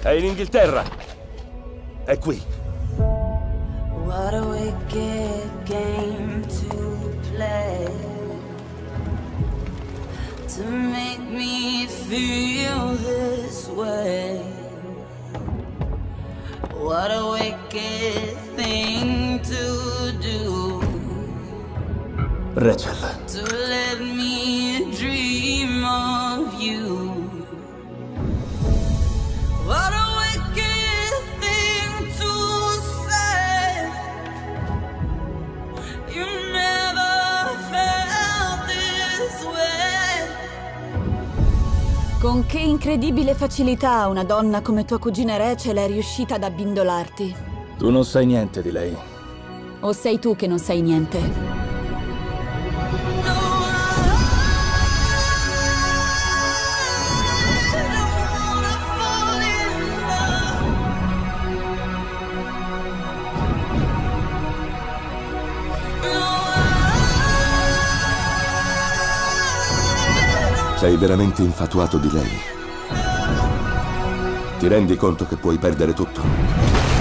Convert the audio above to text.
È in Inghilterra. È qui. What a wicked game to play, to make me feel this way. What a wicked thing to do, Rachel. to let me dream of you. What a wicked thing to say. You never felt this way. Con che incredibile facilità una donna come tua cugina Rachel è riuscita ad abbindolarti. Tu non sai niente di lei. O sei tu che non sai niente? Sei veramente infatuato di lei? Ti rendi conto che puoi perdere tutto?